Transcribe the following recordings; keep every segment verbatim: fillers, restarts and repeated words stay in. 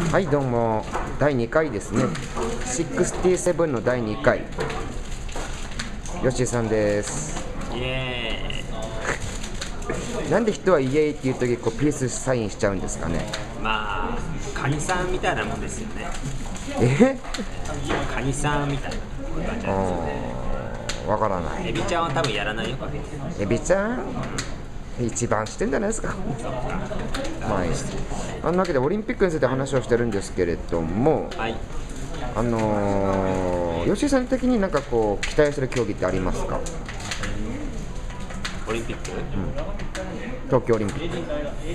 はい、どうもだいにかいですね。ろくじゅうななのだいにかい、吉井さんです。 イエーイ。 なんで人はイエーイっていう時こうピースサインしちゃうんですかね。 まあカニさんみたいなもんですよね。 えカニさんみたいなこういう感じなんですよね。 わからない。 エビちゃんは多分やらないよ。 エビちゃん一番してんじゃないですか。まあいいです。あんなわけでオリンピックについて話をしてるんですけれども、 はい。 あのー、吉井さん的になんかこう期待する競技ってありますか。 オリンピック、うん、 東京オリンピック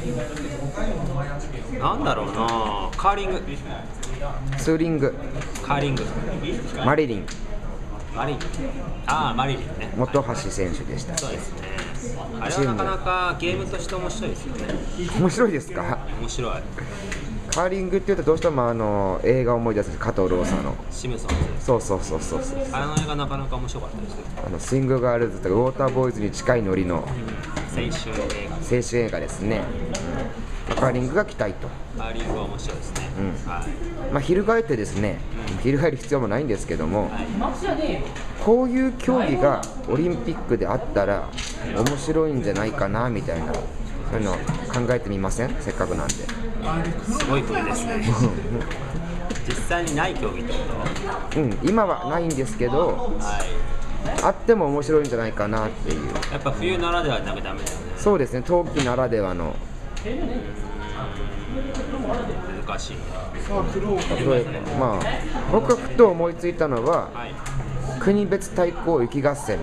なんだろうな。カーリング、 ツーリング、 カーリング、 マリリン、 マリリン、ああマリリンね。 本橋選手でした。 そうですね。あれはなかなかゲームとして面白いですよね。 面白いですか。 面白い。 カーリングっていうとどうしてもあの映画を思い出す、加藤ローサのシムソンズ。 そうそうそうそうそう。 あの映画なかなか面白かったですよ。 あのスイングガールズとかウォーターボーイズに近いノリの、 うん、青春映画青春映画ですね、うん、カーリングが期待と。 カーリングは面白いですね、うん、はい。 まあ翻ってですね、うん、翻る必要もないんですけども、 はい、 こういう競技がオリンピックであったら面白いんじゃないかなみたいな、そういうの考えてみません？せっかくなんで。 すごい振りですね実際にない競技ってこと？ うん、今はないんですけど、はい、あっても面白いんじゃないかなっていう。 やっぱ冬ならではでダメだよね。 そうですね、冬季ならではの。 難しい。 例えば、まあ、僕がふと思いついたのは、はい、国別対抗雪合戦。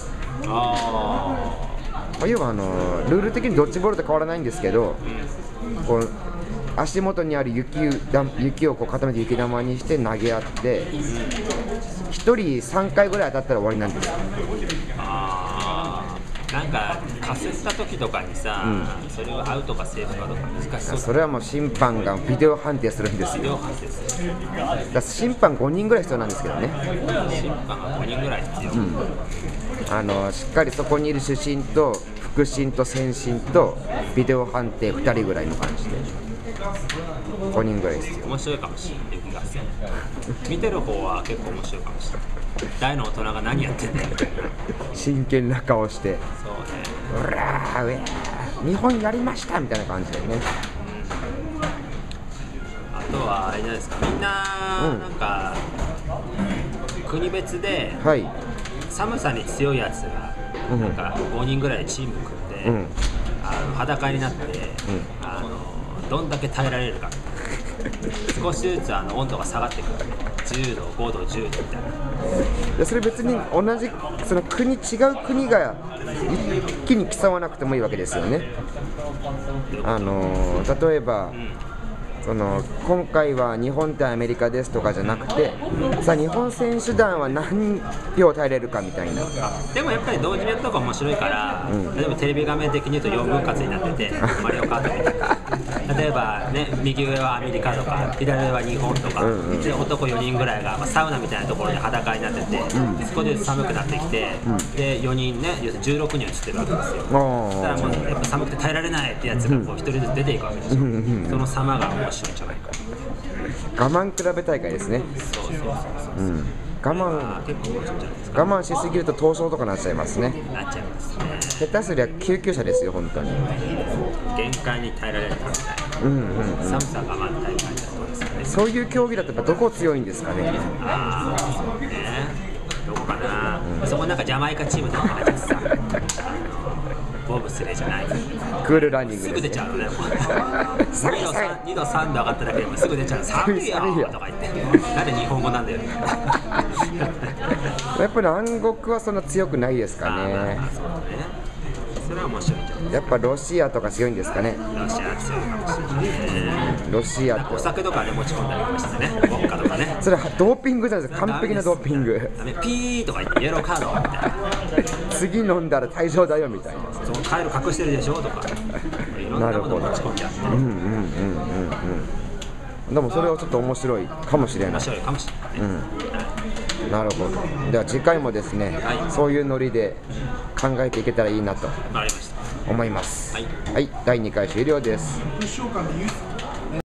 ああ、要はあのルール的にドッジボールと変わらないんですけど、うん、こう足元にある 雪, 雪をこう固めて雪玉にして投げ合って、うん、ひとりさんかいぐらい当たったら終わりなんですよ。 あー、なんかかすった時とかにさ、うん、それをアウトかセーフかとか難しそう。 それはもう審判がビデオ判定するんですよ。 ビデオ判定する。 だから審判ごにんぐらい必要なんですけどね。 審判がごにんぐらい必要、うん、 あのしっかりそこにいる主審と副審と先審とビデオ判定ふたりぐらいの感じでごにんぐらい必要。面白いかもしれない雪合戦見てる方は結構面白いかもしれない。大の大人が何やってんだよみたいな真剣な顔して、 そうね、 うらーうえー日本やりましたみたいな感じでね、うん、 あとはあれじゃないですか、みんななんか、うん、国別で寒さに強いやつがなんかごにんぐらいチーム組んで、うん、あの裸になって、うん、あのどんだけ耐えられるか少しずつあの温度が下がってくる。じゅうど、ごど、じゅうどみたいな。 いやそれ別に同じその国違う国が一気に競わなくてもいいわけですよね。あの例えば、うん、その今回は日本対アメリカですとかじゃなくて、さあ日本選手団は何票耐えれるかみたいな。 でもやっぱり同時にやった方が面白いから、うん、例えばテレビ画面的に言うとよんぶん割になっててマリオカートみたいな例えばね、右上はアメリカとか左上は日本とか、うんうん、で男よにんぐらいが、まあ、サウナみたいなところで裸になってて、うん、少しずつ寒くなってきて、うん、でよにんね、要するにじゅうろくにん映ってるわけですよ。そしたらもうやっぱ寒くて耐えられないってやつがこう一人ずつ出ていくわけですよ、うんうんうん、その様が面白いんじゃないか。 我慢比べ大会ですね。 そうそうそうそう、うん、 我慢結構面白いじゃないですか。 我慢しすぎると闘争とかなっちゃいますね。 なっちゃいますね。 下手すりゃ救急車ですよ本当に。 限界に耐えられるみたいな、うんうんうん、寒さ我慢大会だとですかね。 そういう競技だとやっぱどこ強いんですかね。 ああそうね、どこかな、うん、そこなんかジャマイカチームとか入ってさボブスレーじゃない、 クールランニングです、ね、 すぐ出ちゃうのねにどさんど上がっただけでもすぐ出ちゃう。寒いよとか言ってなんで日本語なんだよやっぱり暗黒はそんな強くないですかね。 ああそうね、それは面白いんじゃない。 やっぱロシアとか強いんですかね。 ロシア強いかもしれないね。 ロシアとお酒とかで持ち込んだりとかしてね、ウォッカとかね。 それはドーピングじゃないですか。完璧なドーピング。 ピーとか言ってイエローカードみたいな次飲んだら退場だよみたいな。 そのカエル隠してるでしょとかいろんなもの持ち込んじゃって、うんうんうんうんうん。でもそれはちょっと面白いかもしれない。面白いかもしれないね、 うん、なるほど。では次回もですね、はい、そういうノリで考えていけたらいいなと思います。はい、はい、だいにかい終了です。